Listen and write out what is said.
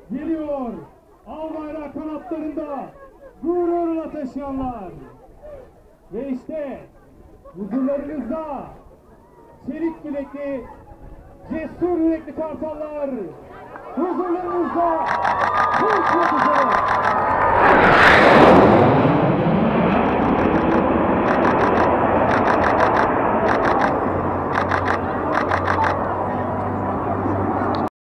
Geliyor. Al bayrak kanatlarında gururla taşıyanlar. Ve işte huzurlarınızda çelik bilekli, cesur yürekli kartallar. Huzurlarınızda Türk yıldızı.